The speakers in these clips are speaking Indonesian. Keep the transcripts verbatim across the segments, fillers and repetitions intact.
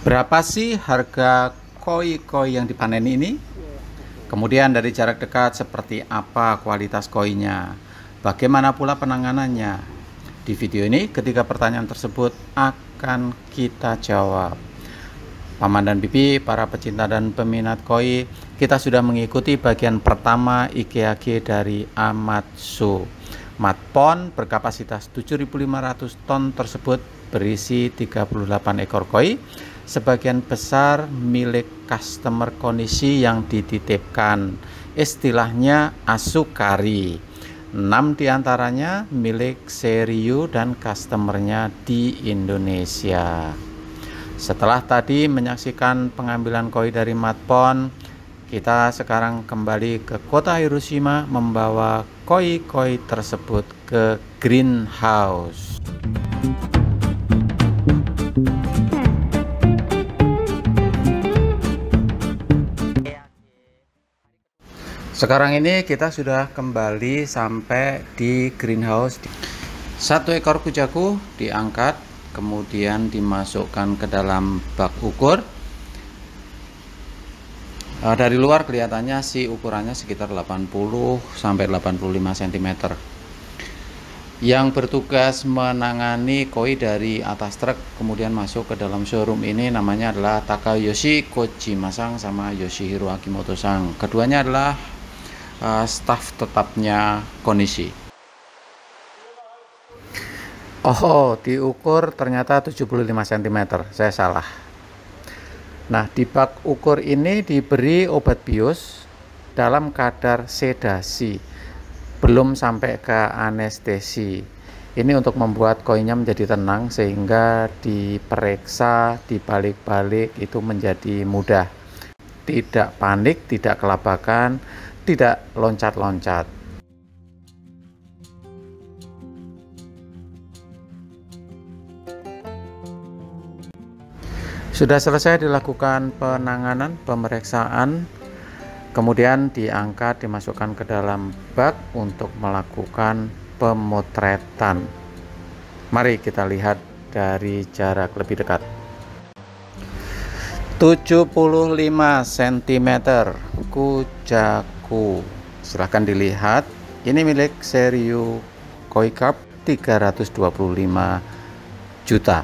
Berapa sih harga koi-koi yang dipanen ini? Kemudian dari jarak dekat seperti apa kualitas koinya? Bagaimana pula penanganannya? Di video ini ketiga pertanyaan tersebut akan kita jawab. Paman dan Bibi, para pecinta dan peminat koi, kita sudah mengikuti bagian pertama I G A G dari Amatsu. Matpon berkapasitas tujuh ribu lima ratus ton tersebut berisi tiga puluh delapan ekor koi, sebagian besar milik customer kondisi yang dititipkan, istilahnya asukari. enam diantaranya milik Seriyu dan customernya di Indonesia. Setelah tadi menyaksikan pengambilan koi dari Matpon, kita sekarang kembali ke kota Hiroshima membawa koi-koi tersebut ke greenhouse. Sekarang ini kita sudah kembali sampai di greenhouse. Satu ekor kujaku diangkat, kemudian dimasukkan ke dalam bak ukur. Nah, dari luar kelihatannya sih ukurannya sekitar delapan puluh sampai delapan puluh lima sentimeter. Yang bertugas menangani koi dari atas truk kemudian masuk ke dalam showroom ini namanya adalah Takayoshi Kojimasang sama Yoshihiro Akimoto-sang. Keduanya adalah uh, staf tetapnya Konishi. Oh, diukur ternyata tujuh puluh lima sentimeter. Saya salah. Nah, di bak ukur ini diberi obat bius dalam kadar sedasi, belum sampai ke anestesi. Ini untuk membuat koinya menjadi tenang sehingga diperiksa, dibalik-balik itu menjadi mudah. Tidak panik, tidak kelabakan, tidak loncat-loncat. Sudah selesai dilakukan penanganan pemeriksaan, kemudian diangkat dimasukkan ke dalam bak untuk melakukan pemotretan. Mari kita lihat dari jarak lebih dekat. tujuh puluh lima sentimeter kujaku. Silahkan dilihat. Ini milik Seriyu Koi Cup tiga ratus dua puluh lima juta.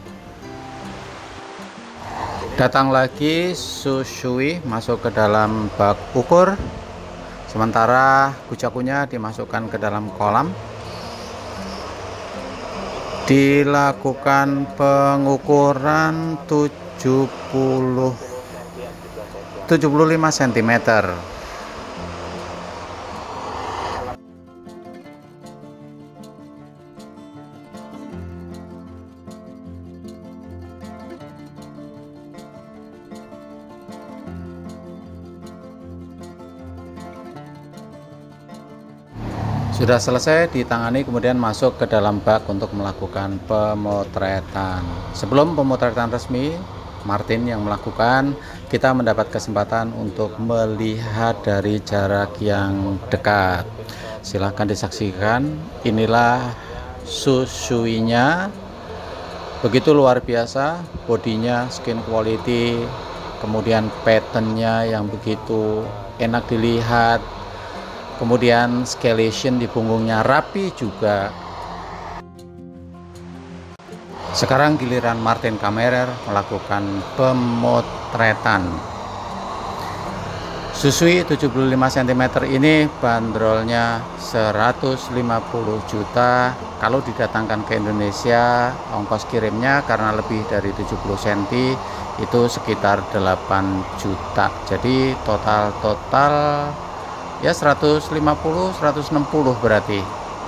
Datang lagi Susui masuk ke dalam bak ukur, sementara kujakunya dimasukkan ke dalam kolam. Dilakukan pengukuran tujuh puluh tujuh puluh lima sentimeter. Sudah selesai ditangani, kemudian masuk ke dalam bak untuk melakukan pemotretan. Sebelum pemotretan resmi, Martin yang melakukan, kita mendapat kesempatan untuk melihat dari jarak yang dekat. Silahkan disaksikan, inilah Susuinya. Begitu luar biasa, bodinya, skin quality, kemudian patternnya yang begitu enak dilihat. Kemudian scalation di punggungnya rapi juga. Sekarang giliran Martin Kammerer melakukan pemotretan. Susui tujuh puluh lima sentimeter ini bandrolnya seratus lima puluh juta. Kalau didatangkan ke Indonesia, ongkos kirimnya karena lebih dari tujuh puluh sentimeter itu sekitar delapan juta. Jadi total-total ya seratus lima puluh seratus enam puluh berarti.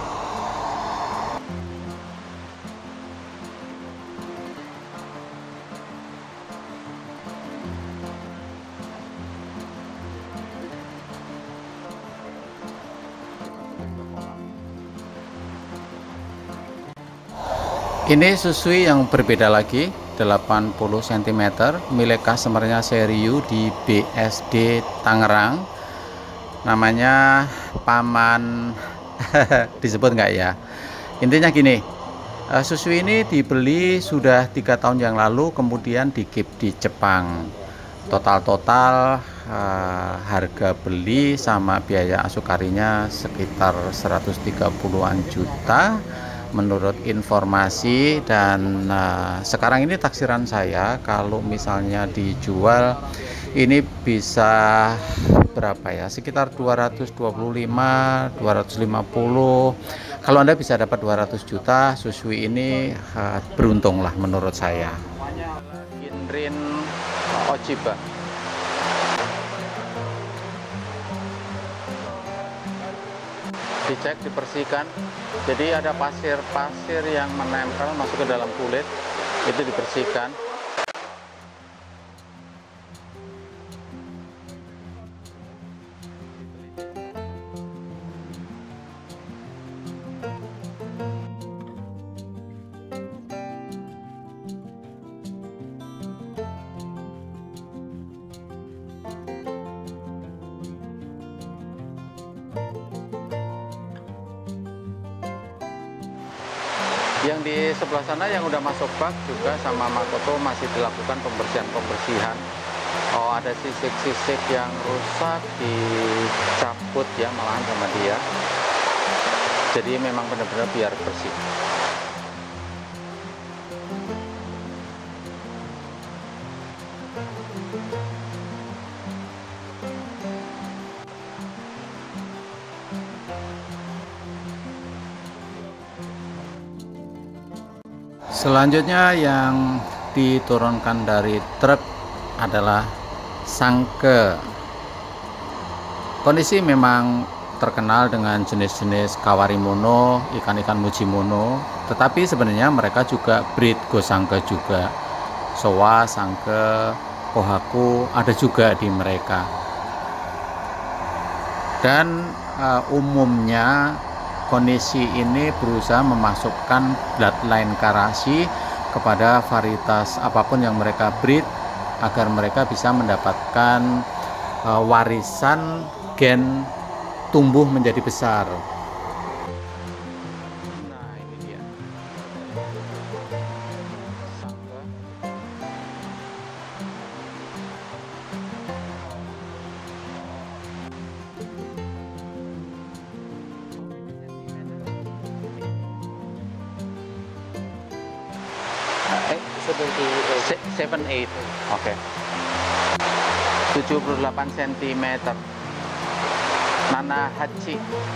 Ini Susui yang berbeda lagi, delapan puluh sentimeter, milik customernya Seriyu di B S D Tangerang. Namanya Paman disebut nggak ya? Intinya gini, Uh, susu ini dibeli sudah tiga tahun yang lalu, kemudian dikip di Jepang. Total-total uh, harga beli sama biaya asukarinya sekitar seratus tiga puluhan juta menurut informasi. Dan uh, sekarang ini taksiran saya kalau misalnya dijual ini bisa berapa ya, sekitar dua ratus dua puluh lima dua ratus lima puluh. Kalau Anda bisa dapat dua ratus juta, Susui ini uh, beruntung lah menurut saya. Ginrin Ochiba. Dicek, dibersihkan. Jadi ada pasir-pasir yang menempel masuk ke dalam kulit, itu dibersihkan. Yang di sebelah sana yang udah masuk bak juga sama Makoto masih dilakukan pembersihan-pembersihan. Oh, ada sisik-sisik yang rusak dicabut ya malahan sama dia. Jadi memang benar-benar biar bersih. Selanjutnya yang diturunkan dari truk adalah sangke. Kondisi memang terkenal dengan jenis-jenis kawarimono, ikan-ikan mujimono, tetapi sebenarnya mereka juga breed gosangke juga. Sowa, sangke, kohaku ada juga di mereka. Dan uh, umumnya kondisi ini berusaha memasukkan bloodline Karashi kepada varietas apapun yang mereka breed agar mereka bisa mendapatkan uh, warisan gen tumbuh menjadi besar. Nah, ini dia. tujuh delapan. Oke. tujuh puluh delapan sentimeter. Nanahachi.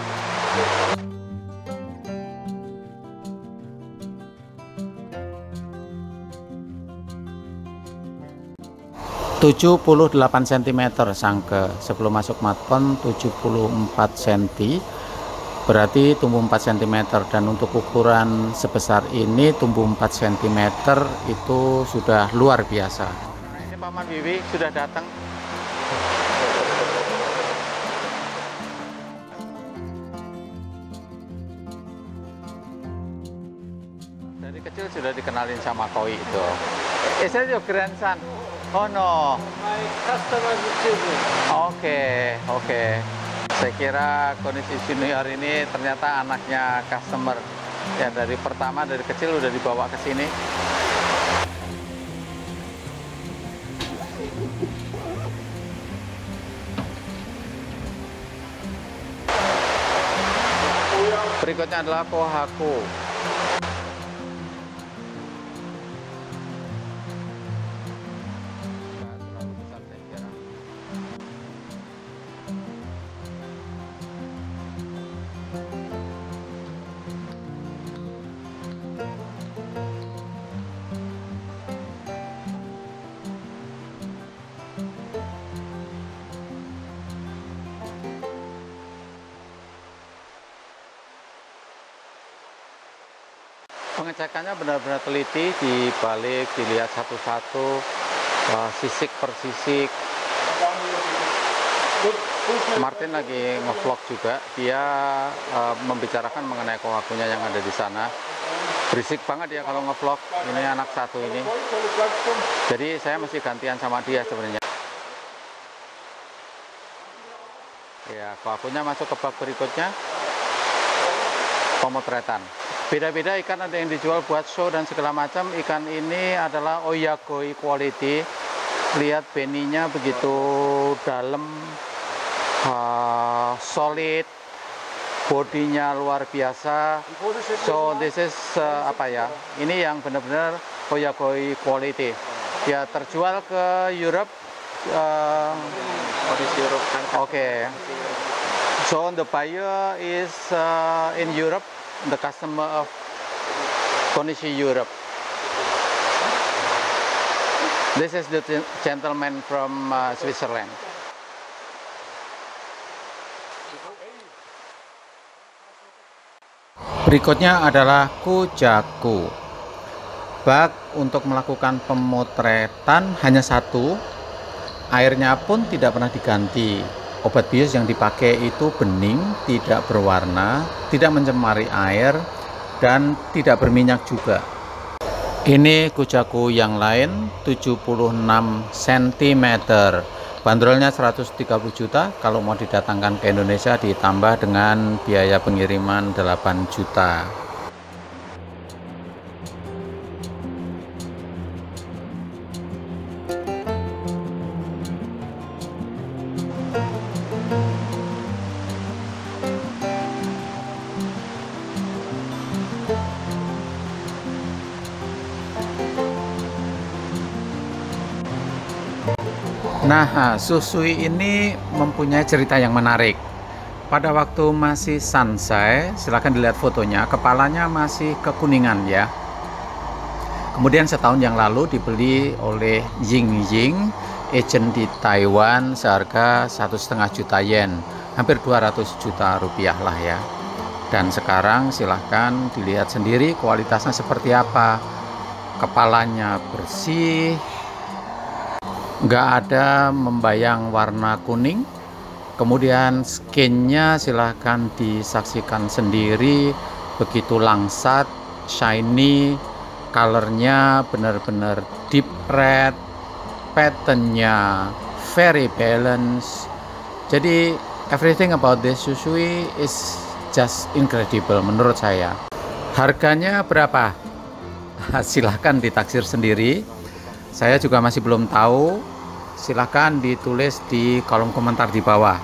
tujuh puluh delapan sentimeter sangke. Sebelum masuk matkon tujuh puluh empat sentimeter. Berarti tumbuh empat sentimeter, dan untuk ukuran sebesar ini tumbuh empat sentimeter itu sudah luar biasa. Ini Paman Wiwi sudah datang. Dari kecil sudah dikenalin sama Koi itu. Is that your grandson? Oh no. My customer children. Oke, oke. Saya kira kondisi junior ini ternyata anaknya customer. Ya, dari pertama dari kecil udah dibawa ke sini. Berikutnya adalah kohaku. Pengecekannya benar-benar teliti, dibalik, dilihat satu-satu, uh, sisik per sisik. Martin lagi ngevlog juga, dia uh, membicarakan mengenai kohakunya yang ada di sana. Berisik banget dia kalau ngevlog, ini anak satu ini. Jadi saya mesti gantian sama dia sebenarnya. Ya, kohakunya masuk ke bab berikutnya, pemotretan. Beda-beda ikan, ada yang dijual buat show dan segala macam. Ikan ini adalah Oyakoi quality. Lihat beninya begitu dalam, uh, solid, bodinya luar biasa. So this is uh, apa ya? Ini yang benar-benar Oyakoi quality. Ya terjual ke Europe. Uh, Europe. Oke. Okay. So the buyer is uh, in Europe. The customer of Konishi Europe. This is the gentleman from uh, Switzerland. Berikutnya adalah kujaku. Bak untuk melakukan pemotretan hanya satu. Airnya pun tidak pernah diganti. Obat bius yang dipakai itu bening, tidak berwarna, tidak mencemari air, dan tidak berminyak juga. Ini kujaku yang lain, tujuh puluh enam sentimeter. Bandrolnya seratus tiga puluh juta, kalau mau didatangkan ke Indonesia ditambah dengan biaya pengiriman delapan juta. Nah, susui ini mempunyai cerita yang menarik. Pada waktu masih sansai, silahkan dilihat fotonya, kepalanya masih kekuningan ya. Kemudian setahun yang lalu dibeli oleh Ying Ying, agent di Taiwan, seharga satu setengah juta yen, hampir dua ratus juta rupiah lah ya. Dan sekarang silahkan dilihat sendiri kualitasnya seperti apa. Kepalanya bersih, nggak ada membayang warna kuning. Kemudian skinnya silahkan disaksikan sendiri, begitu langsat, shiny, colornya benar-benar deep red, patternnya very balanced. Jadi everything about this susui is just incredible menurut saya. Harganya berapa? Silahkan ditaksir sendiri. Saya juga masih belum tahu. Silahkan ditulis di kolom komentar di bawah.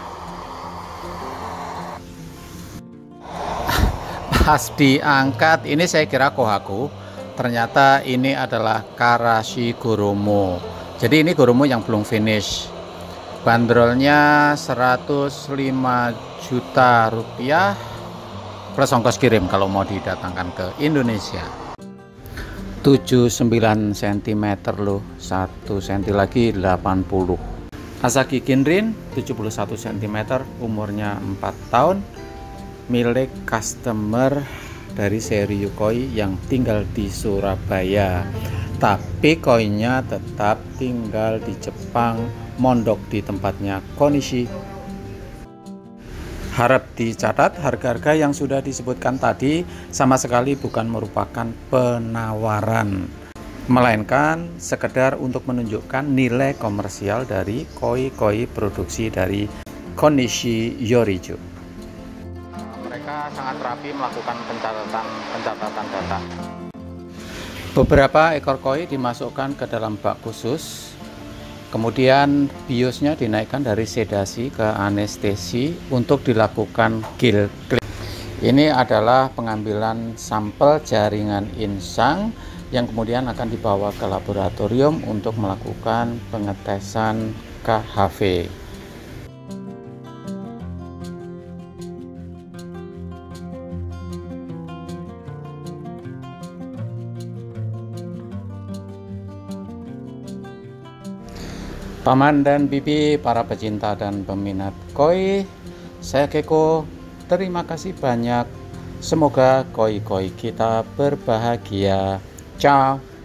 Pas diangkat, ini saya kira kohaku. Ternyata ini adalah Karashi Goromo. Jadi ini Goromo yang belum finish. Bandrolnya seratus lima juta rupiah plus ongkos kirim kalau mau didatangkan ke Indonesia. tujuh puluh sembilan sentimeter loh, satu sentimeter lagi delapan puluh. Asagi Kinrin tujuh puluh satu sentimeter, umurnya empat tahun, milik customer dari seri Yukoi yang tinggal di Surabaya. Tapi koinnya tetap tinggal di Jepang, mondok di tempatnya Konishi. Harap dicatat, harga-harga yang sudah disebutkan tadi sama sekali bukan merupakan penawaran, melainkan sekedar untuk menunjukkan nilai komersial dari koi-koi produksi dari Konishi Yoriju. Mereka sangat rapi melakukan pencatatan pencatatan data. Beberapa ekor koi dimasukkan ke dalam bak khusus. Kemudian biosnya dinaikkan dari sedasi ke anestesi untuk dilakukan gill clean. Ini adalah pengambilan sampel jaringan insang yang kemudian akan dibawa ke laboratorium untuk melakukan pengetesan K H V. Paman dan bibi, para pecinta dan peminat koi, saya Keko, terima kasih banyak. Semoga koi-koi kita berbahagia. Ciao.